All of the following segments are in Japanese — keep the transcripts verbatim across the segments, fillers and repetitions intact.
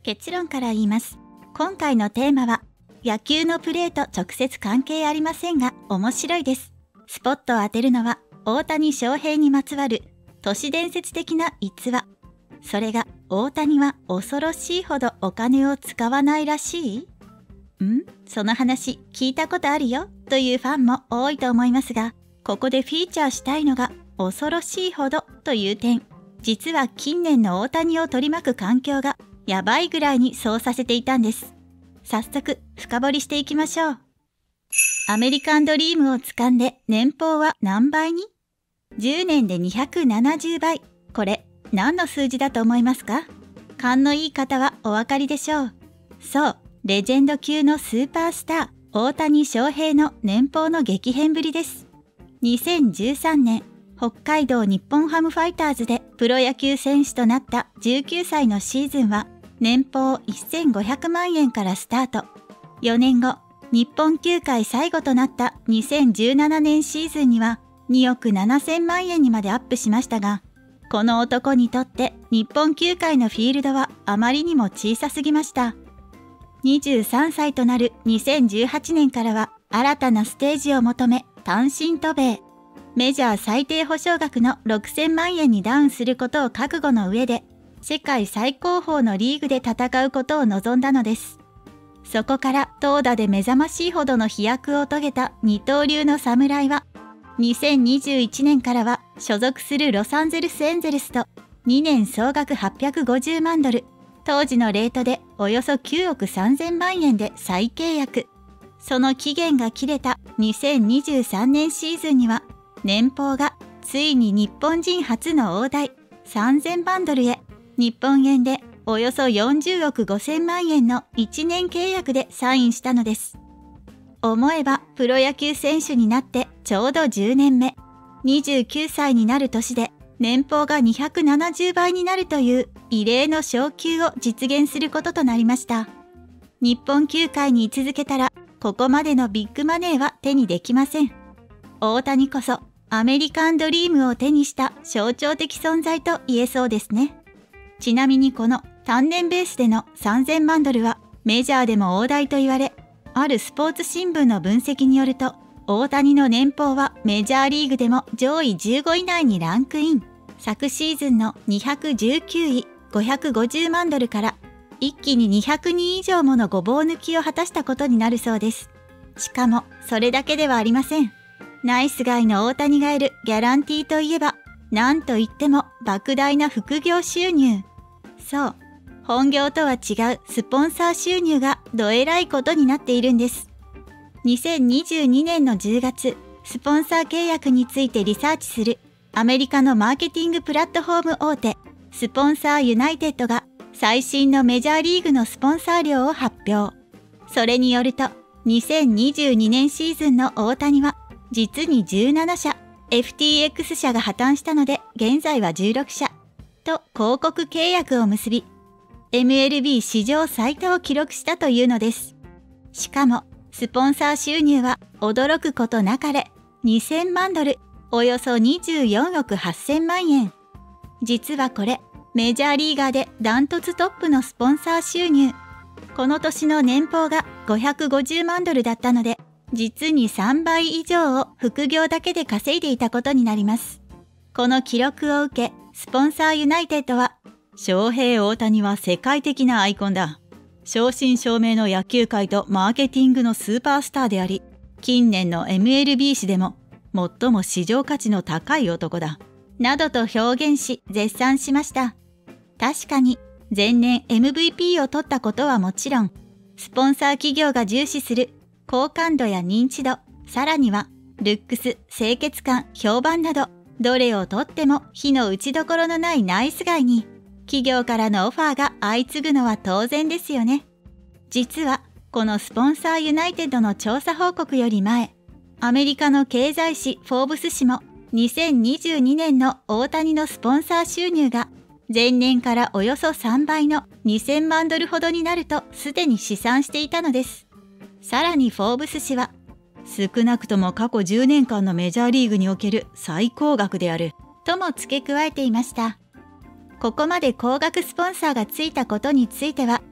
結論から言います。今回のテーマは、野球のプレーと直接関係ありませんが、面白いです。スポットを当てるのは、大谷翔平にまつわる都市伝説的な逸話。それが、大谷は恐ろしいほどお金を使わないらしい？ん？その話聞いたことあるよというファンも多いと思いますが、ここでフィーチャーしたいのが恐ろしいほどという点。実は近年の大谷を取り巻く環境がやばいぐらいにそうさせていたんです。早速深掘りしていきましょう。アメリカンドリームを掴んで年俸は何倍に？ じゅう 年でにひゃくななじゅうばい。これ何の数字だと思いますか？勘のいい方はお分かりでしょう。そう、レジェンド級のスーパースター、大谷翔平の年俸の激変ぶりです。にせんじゅうさんねん、北海道日本ハムファイターズでプロ野球選手となったじゅうきゅうさいのシーズンは年俸せんごひゃくまんえんからスタート。よねんご、日本球界最後となったにせんじゅうななねんシーズンにはにおくななせんまんえんにまでアップしましたが、この男にとって日本球界のフィールドはあまりにも小さすぎました。にじゅうさんさいとなるにせんじゅうはちねんからは新たなステージを求め単身渡米。メジャー最低保証額のろくせんまんえんにダウンすることを覚悟の上で、世界最高峰のリーグで戦うことを望んだのです。そこから投打で目覚ましいほどの飛躍を遂げた二刀流の侍は、にせんにじゅういちねんからは所属するロサンゼルスエンゼルスとにねん総額はっぴゃくごじゅうまんドル、当時のレートでおよそきゅうおくさんぜんまんえんで再契約。その期限が切れたにせんにじゅうさんねんシーズンには、年俸がついに日本人初の大台さんぜんまんドルへ、日本円でおよそよんじゅうおくごせんまんえんのいちねん契約でサインしたのです。思えばプロ野球選手になってちょうどじゅうねんめ、にじゅうきゅうさいになる年で年俸がにひゃくななじゅうばいになるという異例の昇給を実現することとなりました。日本球界に居続けたらここまでのビッグマネーは手にできません。大谷こそアメリカンドリームを手にした象徴的存在と言えそうですね。ちなみにこの単年ベースでのさんぜんまんドルはメジャーでも大台と言われ、あるスポーツ新聞の分析によると、大谷の年俸はメジャーリーグでも上位じゅうごい以内にランクイン。昨シーズンのにひゃくじゅうきゅうい、ごひゃくごじゅうまんドルから一気ににひゃくにん以上ものごぼう抜きを果たしたことになるそうです。しかもそれだけではありません。ナイスガイの大谷が得るギャランティーといえば、なんといっても莫大な副業収入。そう、本業とは違うスポンサー収入がどえらいことになっているんです。にせんにじゅうにねんのじゅうがつ、スポンサー契約についてリサーチするアメリカのマーケティングプラットフォーム大手、スポンサーユナイテッドが最新のメジャーリーグのスポンサー料を発表。それによると、にせんにじゅうにねんシーズンの大谷は実にじゅうななしゃ、エフティーエックス 社が破綻したので現在はじゅうろくしゃと広告契約を結び、エムエルビー 史上最多を記録したというのです。しかも、スポンサー収入は驚くことなかれにせんまんドル、およそにじゅうよんおくはっせんまんえん。実はこれ、メジャーリーガーでダントツトップのスポンサー収入。この年の年俸がごひゃくごじゅうまんドルだったので、実にさんばい以上を副業だけで稼いでいたことになります。この記録を受け、スポンサーユナイテッドは、翔平大谷は世界的なアイコンだ。正真正銘の野球界とマーケティングのスーパースターであり、近年の エムエルビー 史でも最も市場価値の高い男だ。などと表現し絶賛しました。確かに前年 エムブイピー を取ったことはもちろん、スポンサー企業が重視する好感度や認知度、さらにはルックス、清潔感、評判など、どれをとっても火の打ちどころのないナイスガイに、企業からのオファーが相次ぐのは当然ですよね。実は、このスポンサーユナイテッドの調査報告より前、アメリカの経済誌フォーブス誌もにせんにじゅうにねんの大谷のスポンサー収入が前年からおよそさんばいのにせんまんドルほどになるとすでに試算していたのです。さらにフォーブス誌は、少なくとも過去じゅうねんかんのメジャーリーグにおける最高額である、とも付け加えていました。ここまで高額スポンサーがついたことについては、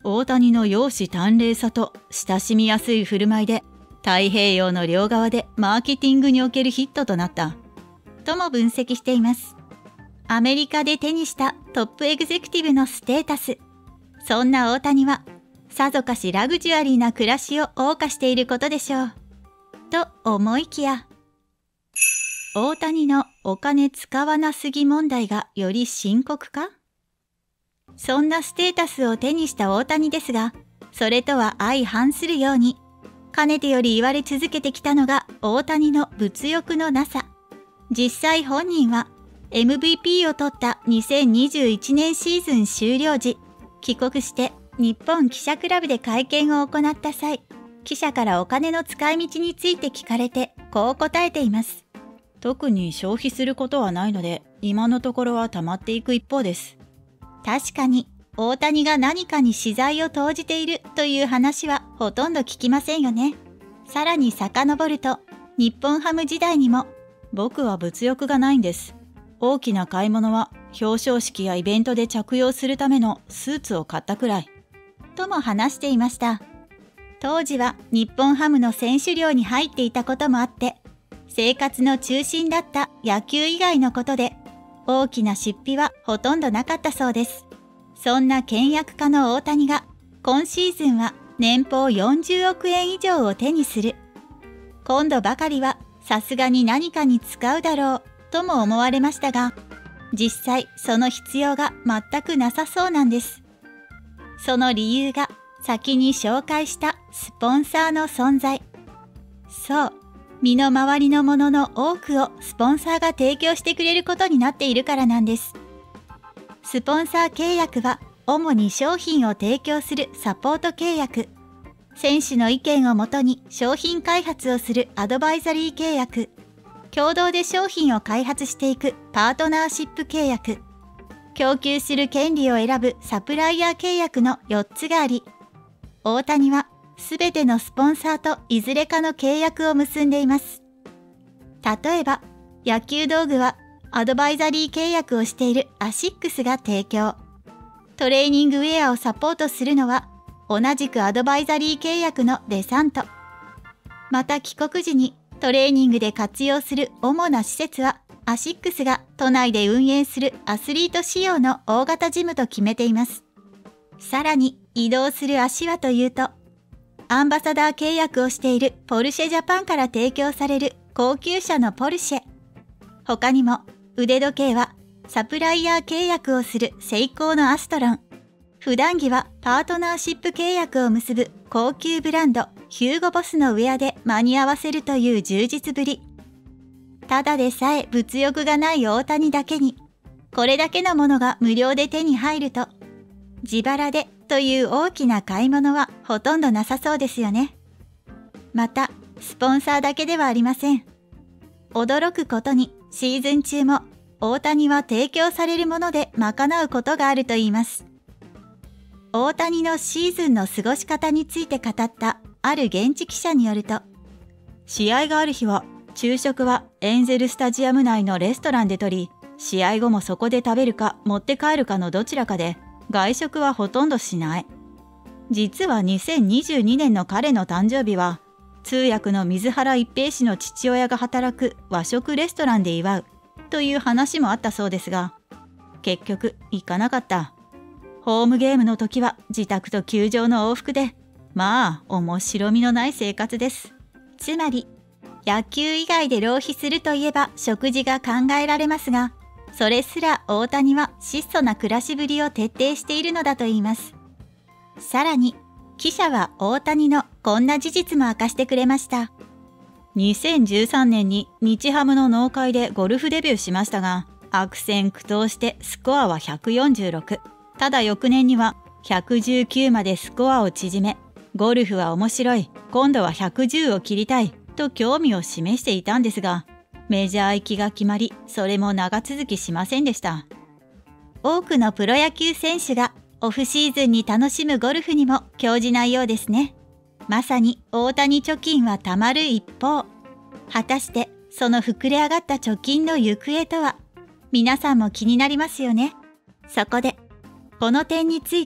大谷の容姿端麗さと親しみやすい振る舞いで、太平洋の両側でマーケティングにおけるヒットとなった。とも分析しています。アメリカで手にしたトップエグゼクティブのステータス。そんな大谷は、さぞかしラグジュアリーな暮らしを謳歌していることでしょう。と思いきや、大谷のお金使わなすぎ問題がより深刻化？そんなステータスを手にした大谷ですが、それとは相反するように、かねてより言われ続けてきたのが大谷の物欲のなさ。実際本人は エムブイピー を取ったにせんにじゅういちねんシーズン終了時、帰国して日本記者クラブで会見を行った際、記者からお金の使い道について聞かれてこう答えています。特に消費することはないので、今のところは溜まっていく一方です。確かに、大谷が何かに私財を投じているという話はほとんど聞きませんよね。さらに遡ると、日本ハム時代にも、僕は物欲がないんです。大きな買い物は表彰式やイベントで着用するためのスーツを買ったくらい。とも話していました。当時は日本ハムの選手寮に入っていたこともあって、生活の中心だった野球以外のことで、大きな出費はほとんどなかったそうです。そんな倹約家の大谷が、今シーズンは年俸よんじゅうおくえん以上を手にする。今度ばかりはさすがに何かに使うだろうとも思われましたが、実際その必要が全くなさそうなんです。その理由が先に紹介したスポンサーの存在。そう、身の回りのものの多くをスポンサーが提供してくれることになっているからなんです。スポンサー契約は主に商品を提供するサポート契約、選手の意見をもとに商品開発をするアドバイザリー契約、共同で商品を開発していくパートナーシップ契約、供給する権利を選ぶサプライヤー契約のよっつがあり、大谷はすべてのスポンサーといずれかの契約を結んでいます。例えば、野球道具はアドバイザリー契約をしているアシックスが提供。トレーニングウェアをサポートするのは同じくアドバイザリー契約のデサント。また帰国時にトレーニングで活用する主な施設はアシックスが都内で運営するアスリート仕様の大型ジムと決めています。さらに移動する足はというと、アンバサダー契約をしているポルシェジャパンから提供される高級車のポルシェ。他にも腕時計はサプライヤー契約をするセイコーのアストロン。普段着はパートナーシップ契約を結ぶ高級ブランドヒューゴボスのウェアで間に合わせるという充実ぶり。ただでさえ物欲がない大谷だけに、これだけのものが無料で手に入ると、自腹でという大きな買い物はほとんどなさそうですよね。また、スポンサーだけではありません。驚くことにシーズン中も大谷は提供されるもので賄うことがあるといいます。大谷のシーズンの過ごし方について語ったある現地記者によると、試合がある日は昼食はエンゼルスタジアム内のレストランで取り、試合後もそこで食べるか持って帰るかのどちらかで、外食はほとんどしない。実はにせんにじゅうにねんの彼の誕生日は、通訳の水原一平氏の父親が働く和食レストランで祝うという話もあったそうですが、結局行かなかった。ホームゲームの時は自宅と球場の往復で、まあ面白みのない生活です。つまり、野球以外で浪費するといえば食事が考えられますが、それすら大谷は質素な暮らしぶりを徹底しているのだといいます。さらに、記者は大谷のこんな事実も明かしてくれました。にせんじゅうさんねんに日ハムの農会でゴルフデビューしましたが、悪戦苦闘してスコアはひゃくよんじゅうろく。ただ翌年にはひゃくじゅうきゅうまでスコアを縮め、ゴルフは面白い、今度はひゃくじゅうを切りたいと興味を示していたんですが、メジャー行きが決まり、それも長続きしませんでした。多くのプロ野球選手がオフシーズンに楽しむゴルフにも興じないようですね。まさに大谷貯金はたまる一方。果たしてその膨れ上がった貯金の行方とは、皆さんも気になりますよね。そこで、この点について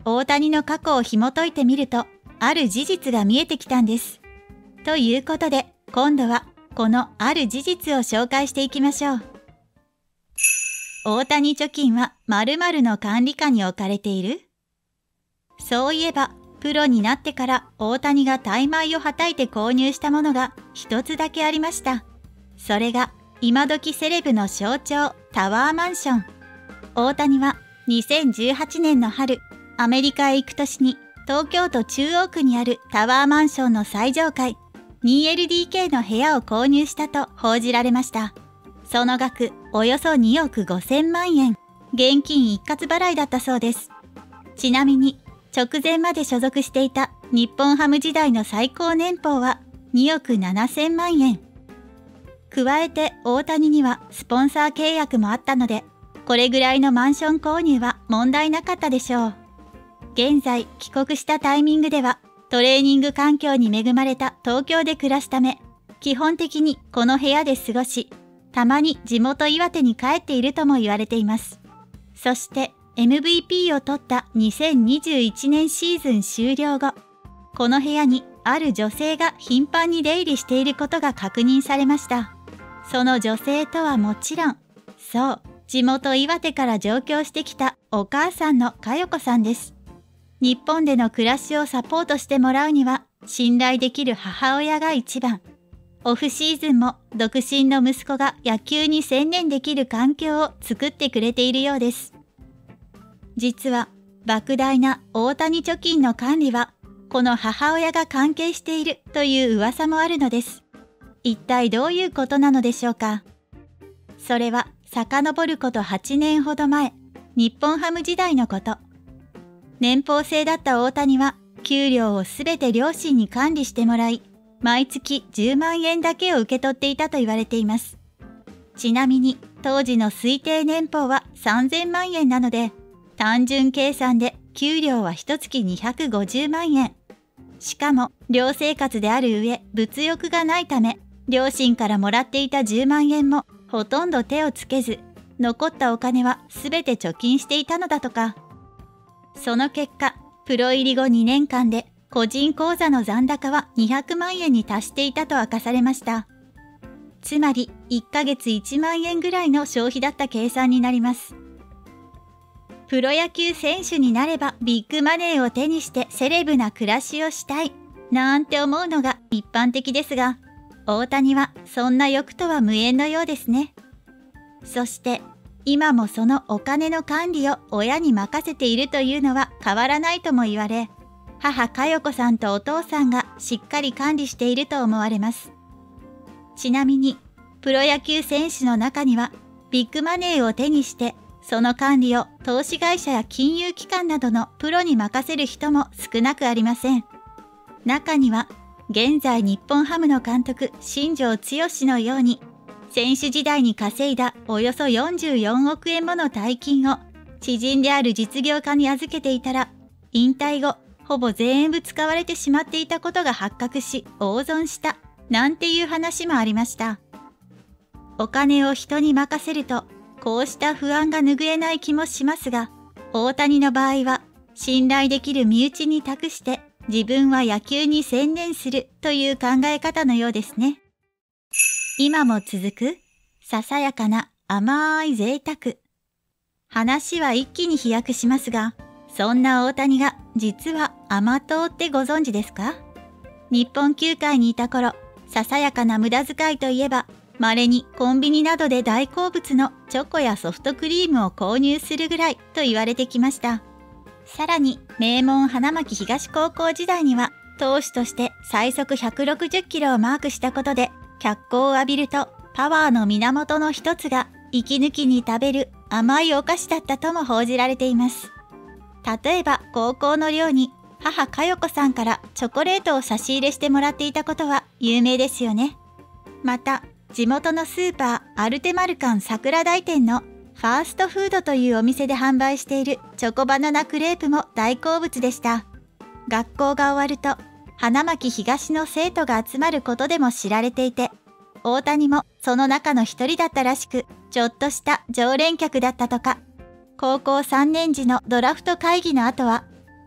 大谷の過去を紐解いてみると、ある事実が見えてきたんです。ということで、今度はこのある事実を紹介していきましょう。大谷貯金は〇〇の管理下に置かれている？そういえば、プロになってから大谷が大枚をはたいて購入したものが一つだけありました。それが今時セレブの象徴、タワーマンション。大谷はにせんじゅうはちねんの春、アメリカへ行く年に東京都中央区にあるタワーマンションの最上階 にエルディーケー の部屋を購入したと報じられました。その額およそにおくごせんまんえん、現金一括払いだったそうです。ちなみに直前まで所属していた日本ハム時代の最高年俸はにおくななせんまんえん。加えて大谷にはスポンサー契約もあったので、これぐらいのマンション購入は問題なかったでしょう。現在帰国したタイミングではトレーニング環境に恵まれた東京で暮らすため、基本的にこの部屋で過ごし、たまに地元岩手に帰っているとも言われています。そして エムブイピー を取ったにせんにじゅういちねんシーズン終了後、この部屋にある女性が頻繁に出入りしていることが確認されました。その女性とはもちろん、そう、地元岩手から上京してきたお母さんの佳代子さんです。日本での暮らしをサポートしてもらうには、信頼できる母親が一番。オフシーズンも独身の息子が野球に専念できる環境を作ってくれているようです。実は、莫大な大谷貯金の管理は、この母親が関係しているという噂もあるのです。一体どういうことなのでしょうか。それは遡ることはちねんほど前、日本ハム時代のこと。年俸制だった大谷は給料をすべて両親に管理してもらい、毎月じゅうまんえんだけを受け取っていたと言われています。ちなみに当時の推定年俸はさんぜんまんえんなので、単純計算で給料はひとつきにひゃくごじゅうまんえん。しかも寮生活である上、物欲がないため、両親からもらっていたじゅうまんえんもほとんど手をつけず、残ったお金はすべて貯金していたのだとか。その結果、プロ入り後にねんかんで個人口座の残高はにひゃくまんえんに達していたと明かされました。つまりいっかげついちまんえんぐらいの消費だった計算になります。プロ野球選手になればビッグマネーを手にしてセレブな暮らしをしたい、なんて思うのが一般的ですが、大谷はそんな欲とは無縁のようですね。そして今もそのお金の管理を親に任せているというのは変わらないとも言われ、母佳代子さんとお父さんがしっかり管理していると思われます。ちなみにプロ野球選手の中にはビッグマネーを手にしてその管理を投資会社や金融機関などのプロに任せる人も少なくありません。中には現在日本ハムの監督新庄剛志のように、選手時代に稼いだおよそよんじゅうよんおくえんもの大金を知人である実業家に預けていたら、引退後ほぼ全部使われてしまっていたことが発覚し大損した、なんていう話もありました。お金を人に任せるとこうした不安が拭えない気もしますが、大谷の場合は信頼できる身内に託して自分は野球に専念するという考え方のようですね。今も続くささやかな甘い贅沢。話は一気に飛躍しますが、そんな大谷が実は甘党ってご存知ですか？日本球界にいた頃、ささやかな無駄遣いといえば、稀にコンビニなどで大好物のチョコやソフトクリームを購入するぐらいと言われてきました。さらに名門花巻東高校時代には投手として最速ひゃくろくじゅっキロをマークしたことで脚光を浴びると、パワーの源の一つが息抜きに食べる甘いお菓子だったとも報じられています。例えば高校の寮に母佳代子さんからチョコレートを差し入れしてもらっていたことは有名ですよね。また地元のスーパーアルテマルカン桜台店のファーストフードというお店で販売しているチョコバナナクレープも大好物でした。学校が終わると花巻東の生徒が集まることでも知られていて、大谷もその中の一人だったらしく、ちょっとした常連客だったとか。高校さんねん時のドラフト会議の後は、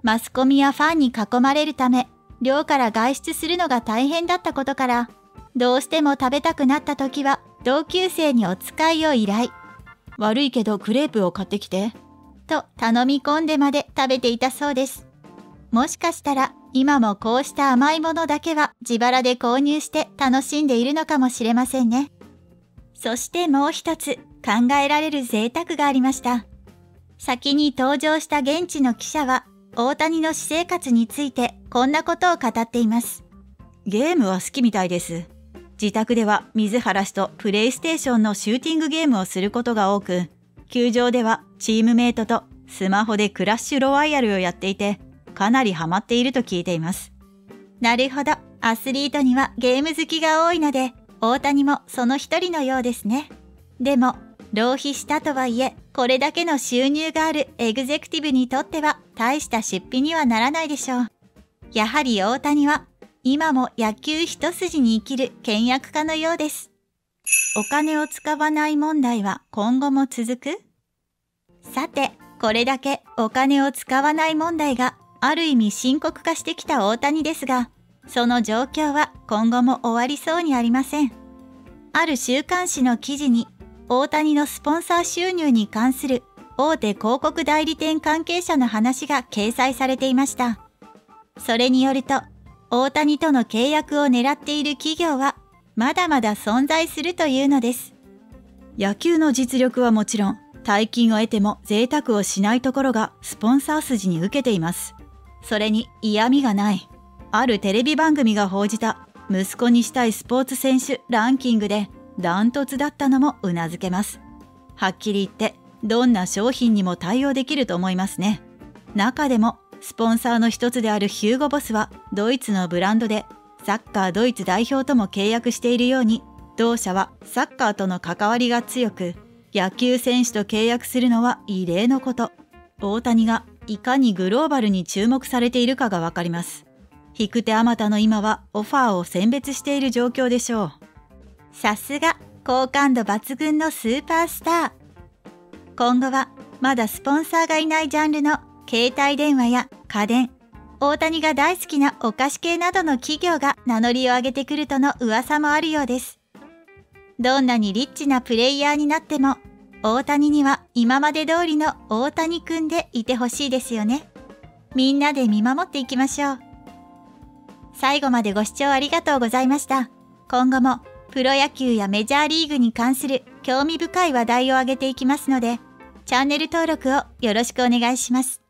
マスコミやファンに囲まれるため、寮から外出するのが大変だったことから、どうしても食べたくなった時は同級生にお使いを依頼。悪いけどクレープを買ってきて。と頼み込んでまで食べていたそうです。もしかしたら今もこうした甘いものだけは自腹で購入して楽しんでいるのかもしれませんね。そしてもう一つ考えられる贅沢がありました。先に登場した現地の記者は大谷の私生活についてこんなことを語っています。ゲームは好きみたいです。自宅では水原氏とプレイステーションのシューティングゲームをすることが多く、球場ではチームメイトとスマホでクラッシュロワイヤルをやっていて、かなりハマっていると聞いています。なるほど、アスリートにはゲーム好きが多いので、大谷もその一人のようですね。でも、浪費したとはいえ、これだけの収入があるエグゼクティブにとっては大した出費にはならないでしょう。やはり大谷は、今も野球一筋に生きる倹約家のようです。お金を使わない問題は今後も続く？さて、これだけお金を使わない問題がある意味深刻化してきた大谷ですが、その状況は今後も終わりそうにありません。ある週刊誌の記事に、大谷のスポンサー収入に関する大手広告代理店関係者の話が掲載されていました。それによると、大谷との契約を狙っている企業はまだまだ存在するというのです。野球の実力はもちろん、大金を得ても贅沢をしないところがスポンサー筋に受けています。それに嫌味がない。あるテレビ番組が報じた息子にしたいスポーツ選手ランキングでダントツだったのもうなずけます。はっきり言ってどんな商品にも対応できると思いますね。中でもスポンサーの一つであるヒューゴボスはドイツのブランドでサッカードイツ代表とも契約しているように、同社はサッカーとの関わりが強く、野球選手と契約するのは異例のこと。大谷がいかにグローバルに注目されているかがわかります。引く手あまたの今はオファーを選別している状況でしょう。さすが好感度抜群のスーパースター。今後はまだスポンサーがいないジャンルの携帯電話や家電、大谷が大好きなお菓子系などの企業が名乗りを上げてくるとの噂もあるようです。どんなにリッチなプレイヤーになっても、大谷には今まで通りの大谷くんでいてほしいですよね。みんなで見守っていきましょう。最後までご視聴ありがとうございました。今後もプロ野球やメジャーリーグに関する興味深い話題を上げていきますので、チャンネル登録をよろしくお願いします。